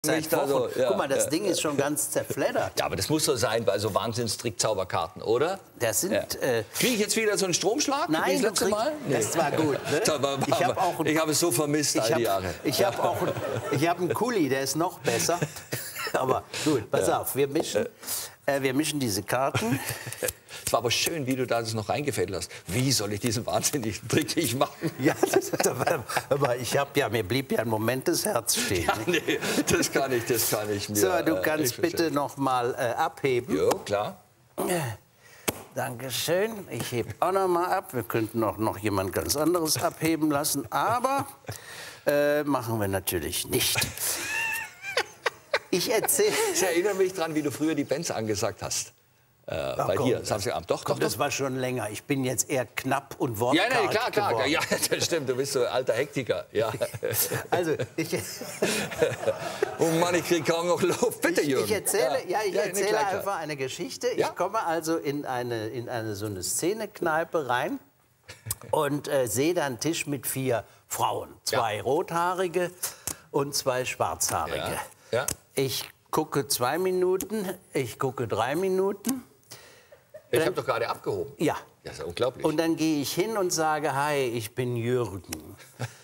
Seit Wochen. Also, ja, Guck mal, das Ding ist schon ganz zerfleddert. Ja, aber das muss so sein bei so Wahnsinns-Trick-Zauberkarten, oder? Das sind. Ja. Kriege ich jetzt wieder so einen Stromschlag? Nein, wie das letzte Mal? Nee. Das war gut. Ne? Ich habe es so vermisst all die Jahre. Ich habe einen Kuli, der ist noch besser. Aber gut, pass auf, wir mischen diese Karten. Es war aber schön, wie du da das noch reingefädelt hast. Wie soll ich diesen wahnsinnigen Trick nicht machen? Ja, aber mir blieb ja ein Moment das Herz stehen. Ja, nee, das kann ich mir. So, du kannst bitte noch mal abheben. Ja, klar. Dankeschön. Ich hebe auch noch mal ab. Wir könnten auch noch jemand ganz anderes abheben lassen, aber machen wir natürlich nicht. Ich erinnere mich daran, wie du früher die Bands angesagt hast. Bei dir, Samstagabend. Doch. Das war schon länger. Ich bin jetzt eher knapp und wortkarg klar. Ja, das stimmt. Du bist so ein alter Hektiker. Ja. Also, oh Mann, ich kriege kaum noch Luft. Bitte, Jürgen. Ich erzähle einfach eine Geschichte. Ja? Ich komme also in so eine Szenekneipe rein und sehe da einen Tisch mit 4 Frauen. 2 Rothaarige und 2 Schwarzhaarige. Ja. Ich gucke 2 Minuten, ich gucke 3 Minuten. Ich habe doch gerade abgehoben. Ja. Das ist ja unglaublich. Und dann gehe ich hin und sage, hi, ich bin Jürgen.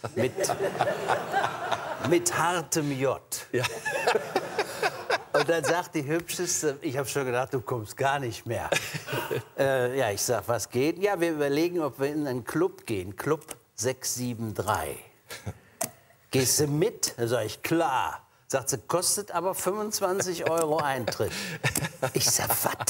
Mit hartem J. Ja. Und dann sagt die Hübscheste, ich habe schon gedacht, du kommst gar nicht mehr. Ja, ich sag, was geht? Ja, wir überlegen, ob wir in einen Club gehen. Club 673. Gehst du mit? Da sag ich, klar. Sagt sie, kostet aber 25 € Eintritt. Ich sag, was?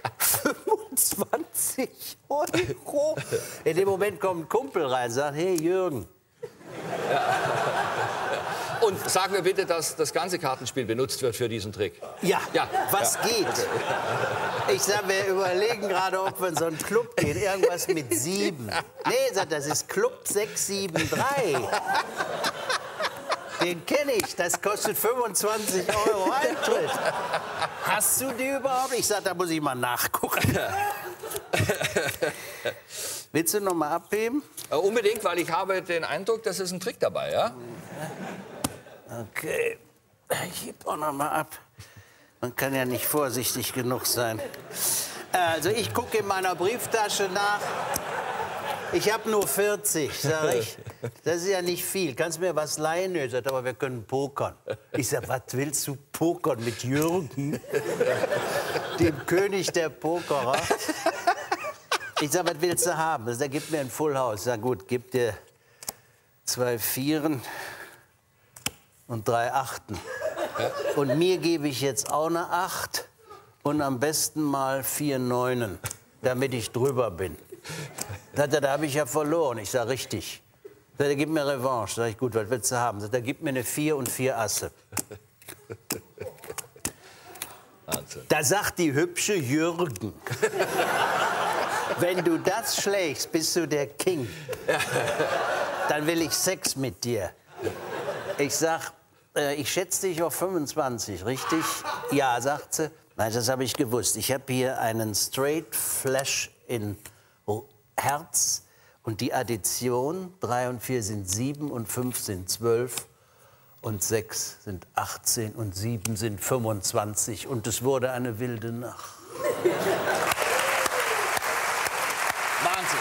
25 €? In dem Moment kommt ein Kumpel rein und sagt, hey Jürgen. Ja. Und sag mir bitte, dass das ganze Kartenspiel benutzt wird für diesen Trick. Ja, was geht? Okay. Ich sag, wir überlegen gerade, ob wir in so einen Club gehen. Irgendwas mit 7. Nee, sagt, das ist Club 673. Den kenne ich, das kostet 25 € Eintritt. Hast du die überhaupt? Ich sag, da muss ich mal nachgucken. Willst du noch mal abheben? Unbedingt, weil ich habe den Eindruck, das ist ein Trick dabei, ja? Okay, ich heb auch noch mal ab. Man kann ja nicht vorsichtig genug sein. Also ich gucke in meiner Brieftasche nach. Ich habe nur 40, sag ich. Das ist ja nicht viel. Kannst du mir was leihen? Er sagt, aber wir können pokern. Ich sag, was willst du pokern mit Jürgen? Dem König der Pokerer. Ich sag, was willst du haben? Er sagt, gib mir ein Full House. Ich sag, gut, gib dir 2 Vieren und 3 Achten. Und mir gebe ich jetzt auch eine 8 und am besten mal 4 Neunen, damit ich drüber bin. Sagt er, da habe ich ja verloren. Ich sage, richtig. Sagt er, gib mir Revanche. Sag ich, gut, was willst du haben? Sagt er, gib mir eine 4 und 4 Asse. Wahnsinn. Da sagt die hübsche Jürgen, wenn du das schlägst, bist du der King. Dann will ich Sex mit dir. Ich sag, ich schätze dich auf 25, richtig? Ja, sagt sie. Nein, das habe ich gewusst. Ich habe hier einen Straight Flash in Herz und die Addition, 3 und 4 sind 7 und 5 sind 12 und 6 sind 18 und 7 sind 25 und es wurde eine wilde Nacht. Wahnsinn.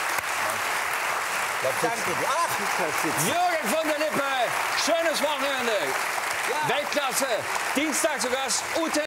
Danke. Ach, Jürgen von der Lippe, schönes Wochenende. Ja. Weltklasse. Dienstag sogar Ute.